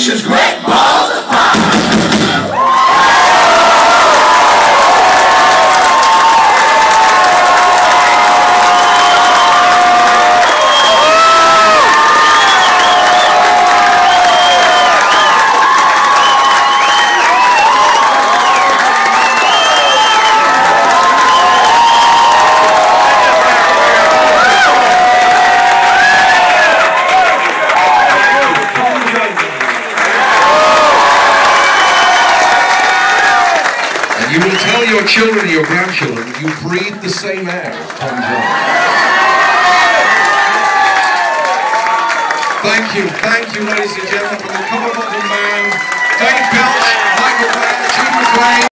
Unleashes great balls of fire. You will tell your children and your grandchildren that you breathe the same air as Tom Jones. Thank you, ladies and gentlemen, from the Cover Bottle Man, Dave Belch, Michael Brown, Judy McLean.